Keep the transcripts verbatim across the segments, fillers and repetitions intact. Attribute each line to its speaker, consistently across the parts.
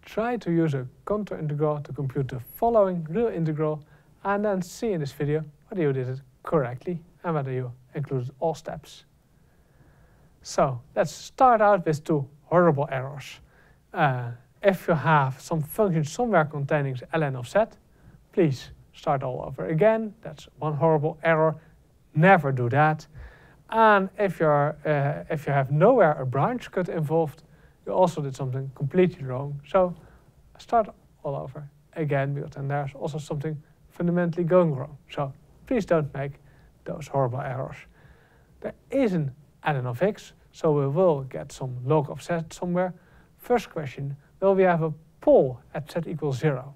Speaker 1: try to use a contour integral to compute the following real integral, and then see in this video whether you did it correctly and whether you included all steps. So let's start out with two horrible errors. Uh, if you have some function somewhere containing the ln of z, please start all over again. That's one horrible error. Never do that. And if you're uh, if you have nowhere a branch cut involved, you also did something completely wrong. So start all over again, because then there's also something fundamentally going wrong. So please don't make those horrible errors. There is an ln of x, so we will get some log of z somewhere. First question, will we have a pole at z equals zero?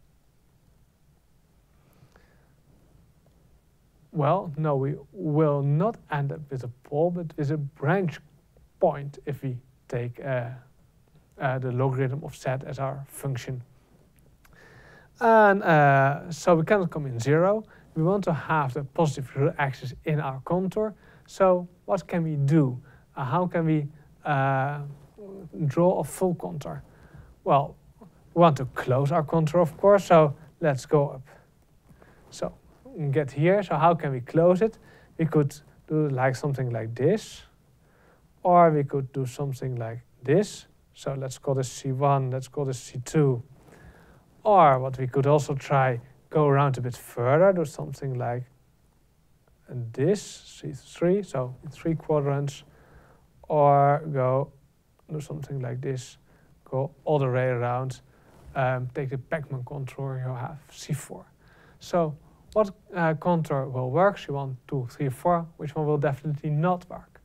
Speaker 1: Well, no, we will not end up with a pole, but with a branch point if we take uh, uh, the logarithm of z as our function. And uh, so we cannot come in zero. We want to have the positive real axis in our contour. So what can we do? Uh, how can we uh, draw a full contour? Well, we want to close our contour, of course, so let's go up. So get here, so how can we close it? We could do like something like this, or we could do something like this. So let's call this C one, let's call this C two. Or what we could also try, go around a bit further, do something like this, C three, so three quadrants, or go do something like this, go all the way around, um, take the Pacman contour, you have C four. So what uh, contour will work? C one, two, three, four. Which one will definitely not work?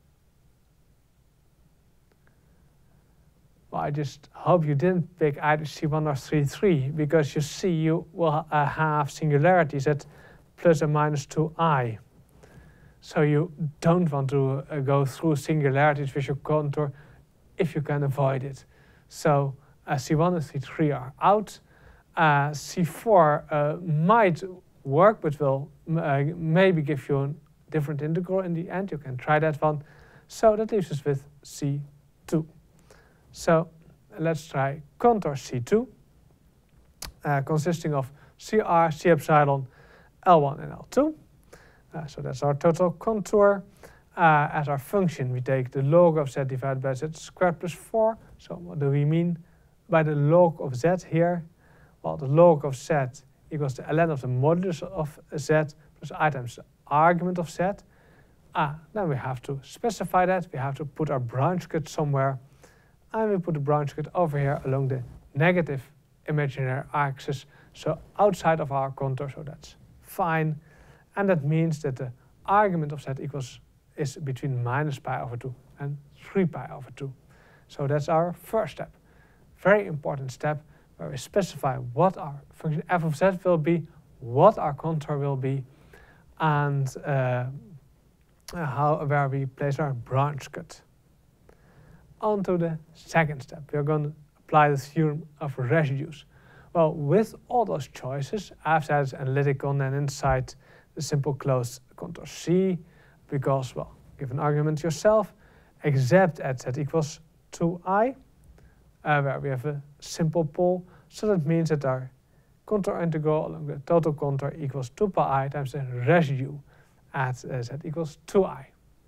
Speaker 1: Well, I just hope you didn't pick either C one or C three, because you see you will uh, have singularities at plus or minus two i. So you don't want to uh, go through singularities with your contour if you can avoid it. So uh, C one and C three are out. Uh, C four uh, might work, but will uh, maybe give you a different integral in the end. You can try that one. So that leaves us with C two. So let's try contour C two, uh, consisting of C r, C epsilon, L one and L two. Uh, so that's our total contour. Uh, as our function, we take the log of z divided by z squared plus four. So what do we mean by the log of z here? Well, the log of z equals the ln of the modulus of z plus I times the argument of z. Ah, then we have to specify that. We have to put our branch cut somewhere. And we put the branch cut over here along the negative imaginary axis, so outside of our contour, so that's fine. And that means that the argument of z equals is between minus pi over two and three pi over two. So that's our first step. Very important step, where we specify what our function f of z will be, what our contour will be, and uh, how where we place our branch cut. On to the second step. We are going to apply the theorem of residues. Well, with all those choices, outside is analytical and inside the simple closed contour C, because, well, give an argument yourself, except at z equals two i, uh, where we have a simple pole. So that means that our contour integral along the total contour equals two pi I times the residue at uh, z equals two i.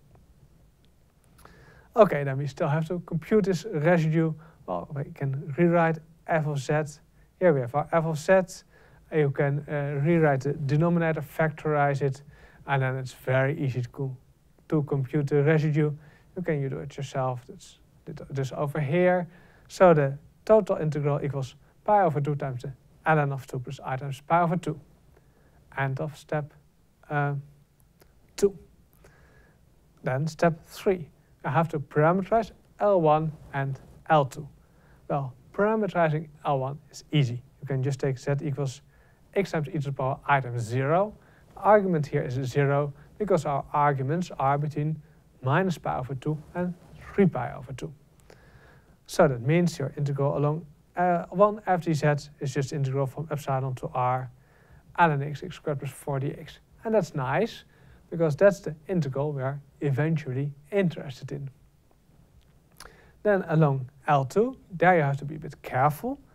Speaker 1: Okay, then we still have to compute this residue. Well, we can rewrite f of z. Here we have our f of z. You can uh, rewrite the denominator, factorize it, and then it's very easy to, to compute the residue. You can do it yourself. That's this over here. So the total integral equals pi over two times the ln of two plus I times pi over two. End of step uh, two. Then step three. I have to parameterize L one and L two. Well, parameterizing L one is easy. You can just take z equals x times e to the power I times zero. The argument here is zero because our arguments are between minus pi over two and three pi over two. So that means your integral along uh, one f dz is just integral from epsilon to r ln x, x squared plus four dx. And that's nice, because that's the integral we are eventually interested in. Then along L two, there you have to be a bit careful.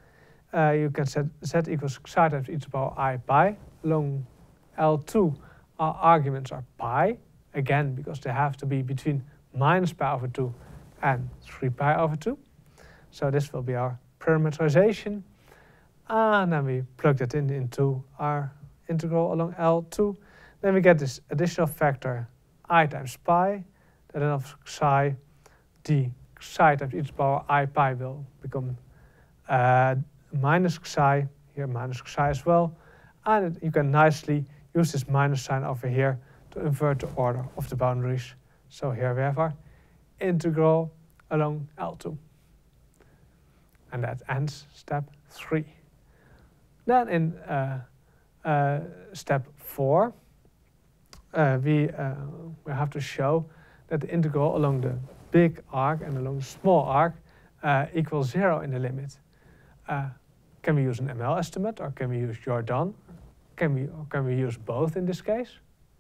Speaker 1: uh, you can set z equals xi times e to the power I pi. Along L two, our arguments are pi, again, because they have to be between minus pi over two and three pi over two. So this will be our parameterization. And then we plug that in into our integral along L two. Then we get this additional factor I times pi, that then of psi, the psi times e to the power I pi will become uh, minus psi, here minus psi as well. And it, you can nicely use this minus sign over here to invert the order of the boundaries. So here we have our integral along L two. And that ends step three. Then in uh, uh, step four, uh, we, uh, we have to show that the integral along the big arc and along the small arc uh, equals zero in the limit. Uh, can we use an M L estimate, or can we use Jordan? Can we, or can we use both in this case?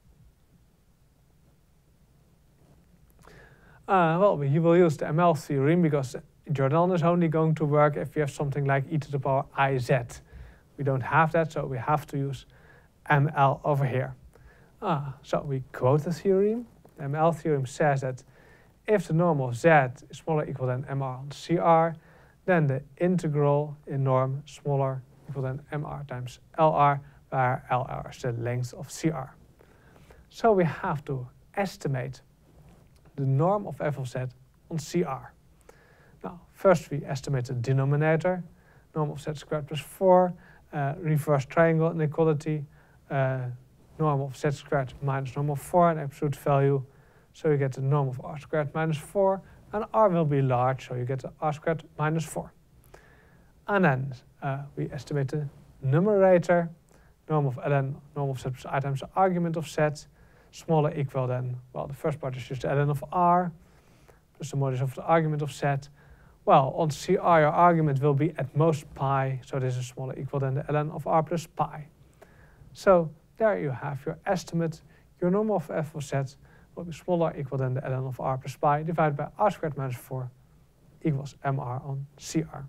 Speaker 1: Uh, well, we will use the M L theorem, because Jordan is only going to work if we have something like e to the power iz. We don't have that, so we have to use M L over here. Ah, so we quote the theorem. The M L theorem says that if the norm of z is smaller or equal than M R on C R, then the integral in norm smaller equal than M R times L R, where L R is the length of C R. So we have to estimate the norm of f of z on C R. Now, first we estimate the denominator, norm of z squared plus four, uh, reverse triangle inequality, uh, norm of z squared minus norm of four, and absolute value. So you get the norm of r squared minus four, and r will be large, so you get the r squared minus four. And then uh, we estimate the numerator, norm of ln, norm of z plus I times the argument of z, smaller equal than, well, the first part is just the ln of r, plus the modulus of the argument of z. Well, on C R, your argument will be at most pi, so this is smaller equal than the ln of r plus pi. So there you have your estimate. Your norm of f of z will be smaller equal than the ln of r plus pi divided by r squared minus four equals mr on C R.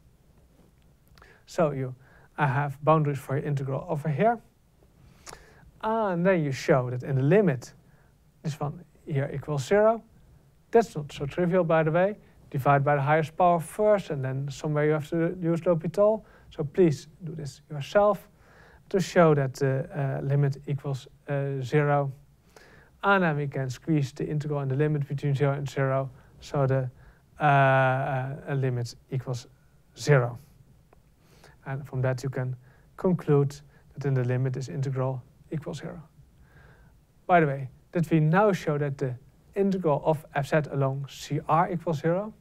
Speaker 1: So you I have boundaries for your integral over here. And then you show that in the limit, this one here equals zero. That's not so trivial, by the way. Divide by the highest power first, and then somewhere you have to use L'Hopital. So please do this yourself to show that the uh, limit equals uh, zero. And then we can squeeze the integral and the limit between zero and zero, so the uh, uh, limit equals zero. And from that you can conclude that in the limit this integral equals zero. By the way, did we now show that the integral of fz along C R equals zero?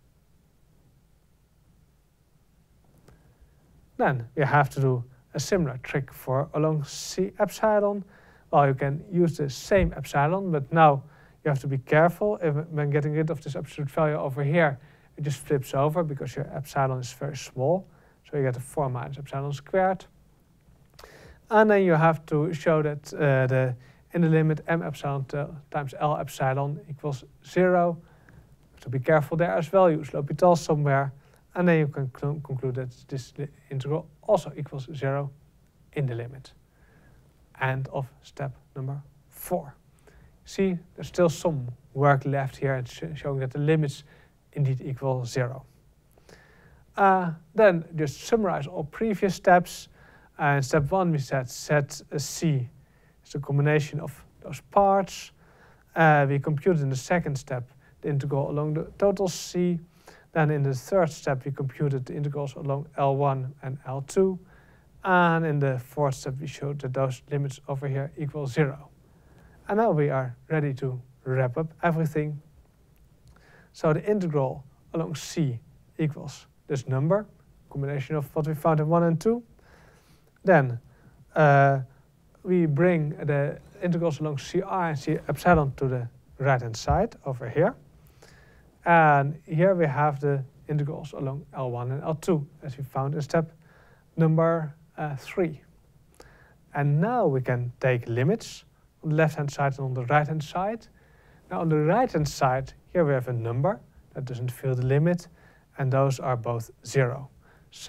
Speaker 1: Then we have to do a similar trick for along C epsilon. Well, you can use the same epsilon, but now you have to be careful. If, when getting rid of this absolute value over here, it just flips over because your epsilon is very small. So you get a four minus epsilon squared. And then you have to show that uh, the in the limit m epsilon times L epsilon equals zero. So be careful there as well. Use L'Hopital somewhere. And then you can conclude that this integral also equals zero in the limit. End of step number four. See, there's still some work left here, it's showing that the limits indeed equal zero. Uh, then just summarize all previous steps. Uh, in step one, we said set C is a combination of those parts. Uh, we computed in the second step the integral along the total C. Then in the third step, we computed the integrals along L one and L two. And in the fourth step, we showed that those limits over here equal zero. And now we are ready to wrap up everything. So the integral along C equals this number, combination of what we found in one and two. Then uh, we bring the integrals along C R and C epsilon to the right-hand side over here. And here we have the integrals along L one and L two, as we found in step number uh, three. And now we can take limits on the left-hand side and on the right-hand side. Now on the right-hand side, here we have a number that doesn't fill the limit, and those are both zero. So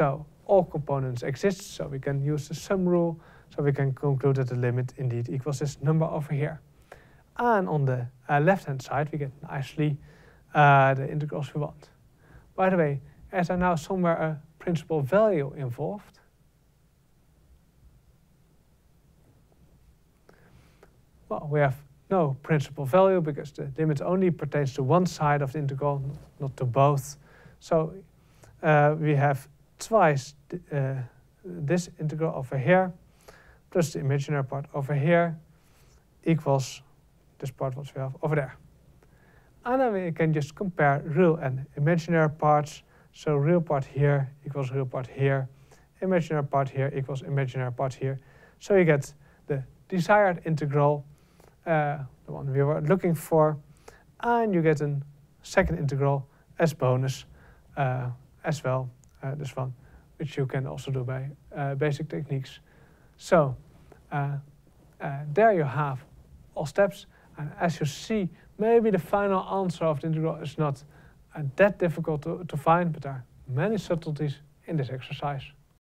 Speaker 1: all components exist, so we can use the sum rule, so we can conclude that the limit indeed equals this number over here. And on the uh, left-hand side, we get nicely uh, the integrals we want. By the way, is there now somewhere a principal value involved? Well, we have no principal value because the limit only pertains to one side of the integral, not to both. So uh, we have twice th uh, this integral over here plus the imaginary part over here equals this part what we have over there. And then we can just compare real and imaginary parts. So real part here equals real part here. Imaginary part here equals imaginary part here. So you get the desired integral, uh, the one we were looking for, and you get a second integral as bonus uh, as well, uh, this one, which you can also do by uh, basic techniques. So uh, uh, there you have all steps. And as you see, maybe the final answer of the integral is not uh, that difficult to, to find, but there are many subtleties in this exercise.